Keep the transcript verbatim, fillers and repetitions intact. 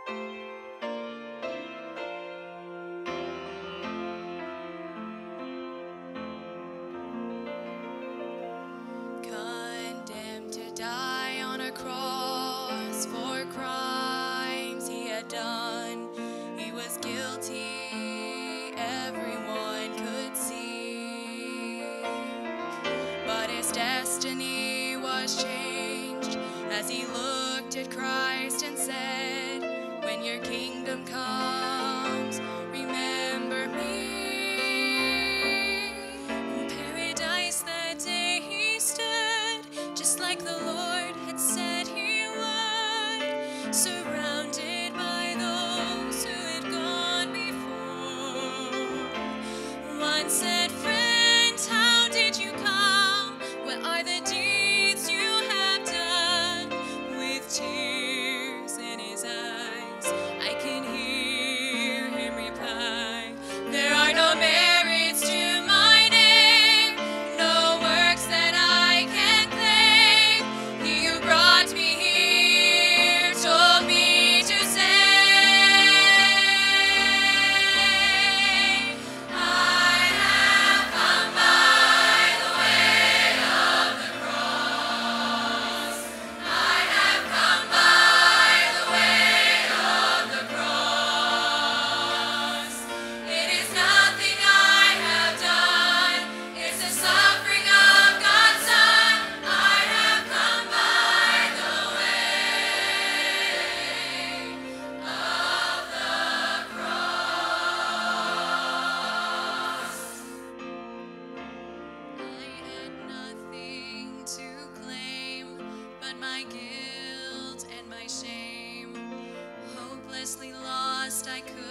Condemned to die on a cross for crimes he had done. He was guilty, everyone could see. But his destiny was changed as he looked at Christ and said, "When your kingdom comes, remember me." In paradise that day he stood, just like the Lord had said he would, surrounded by those who had gone before. One said, "Friend, how did you come? What are the deeds you have done?" With tears in his eyes, I can hear him reply, "There are no merits to my name, no works that I can claim. He who brought me here told me to say, I have come by the way of the cross. I have come by the way of the cross. It is nothing I have done, it's the suffering of God's Son. I have come by the way of the cross. I had nothing to claim but my guilt and my shame. Hopelessly lost, I could